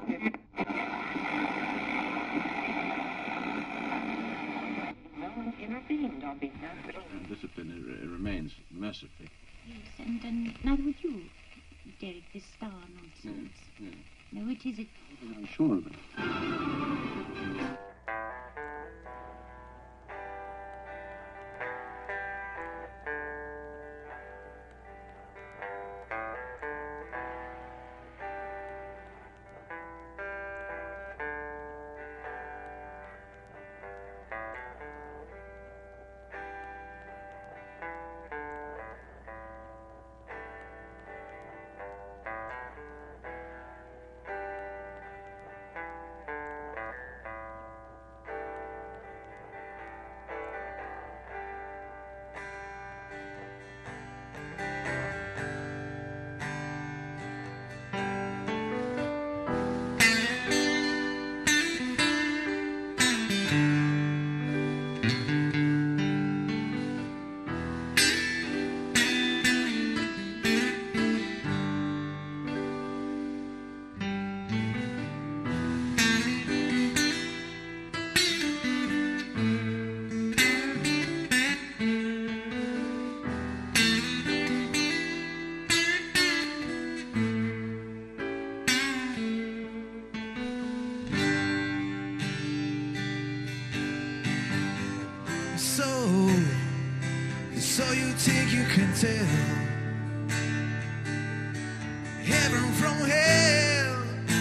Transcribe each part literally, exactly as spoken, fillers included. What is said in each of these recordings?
Intervened on behalf of And discipline uh, remains mercifully. Yes, and, and neither would you, Derek, this star nonsense. Yes, yes. No, it isn't. I'm sure of it. So you think you can tell heaven from hell,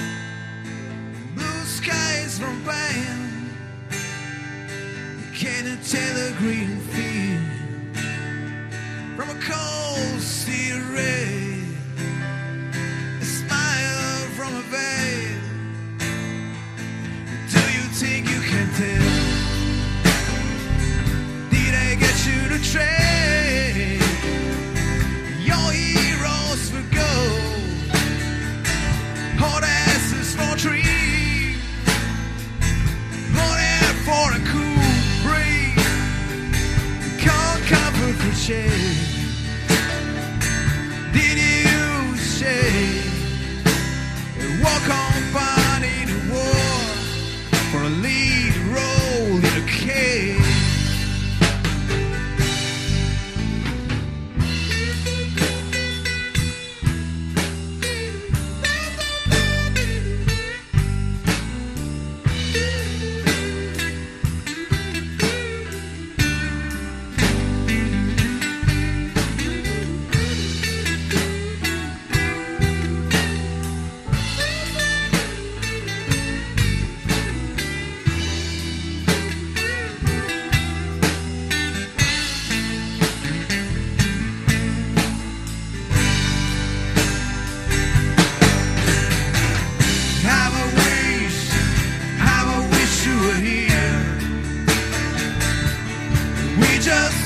blue skies from pain. You can't tell a green field from a cold steel rail, a smile from a veil. Do you think you can tell? Did I get you to trade your heroes for gold, hot asses for trees, hot air for a cool breeze, cold comfort for shade? Did you say walk on by in a war for a lead role in a cave? Just